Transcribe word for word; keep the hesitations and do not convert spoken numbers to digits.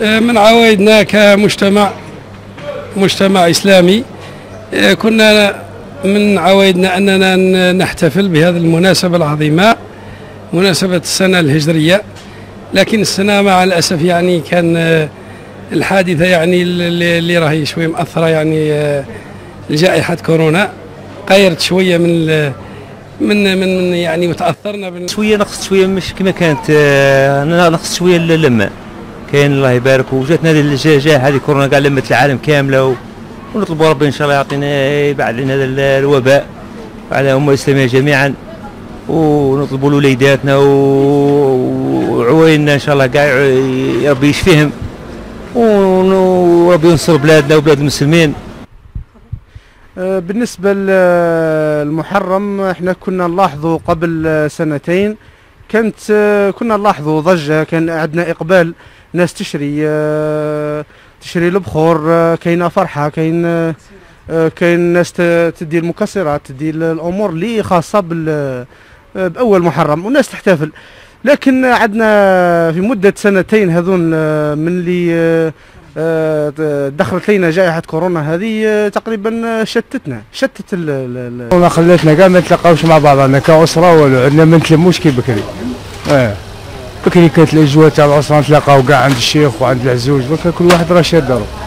من عوايدنا كمجتمع مجتمع إسلامي، كنا من عوايدنا أننا نحتفل بهذه المناسبة العظيمة، مناسبة السنة الهجرية. لكن السنة مع الأسف يعني كان الحادثة يعني اللي راهي شوية مأثرة، يعني جائحة كورونا غيرت شوية من من من يعني وتأثرنا شوية، نقصت شوية مش كما كانت، نقصت شوية اللمة كاين الله يبارك. وجاتنا هذه الجائحة هذه كورونا قاع لمت العالم كاملة، ونطلب ربي إن شاء الله يعطينا يبعد علينا هذا الوباء وعلى الأمة الإسلامية جميعا، ونطلبوا لوليداتنا وعويننا إن شاء الله كاع ربي يشفيهم، وربي ينصر بلادنا وبلاد المسلمين. بالنسبة للمحرم احنا كنا نلاحظوا قبل سنتين كانت كنا نلاحظوا ضجة، كان عندنا إقبال، ناس تشري تشري البخور، كاينه فرحة، كاين كاين ناس تدي المكسرات، تدي الأمور اللي خاصة بال بأول محرم والناس تحتفل. لكن عندنا في مدة سنتين هذون من اللي دخلت لينا جائحة كورونا هذه تقريبا شتتنا شتت ال ما خلتنا كاع ما نتلاقاوش مع بعضنا كأسرة، ولا عندنا ما نتلموش كي بكري. اه بكري كانت الأجواء تاع الأسرة نتلاقاو كاع عند الشيخ وعند العزوز، كل واحد راه شاد دارو.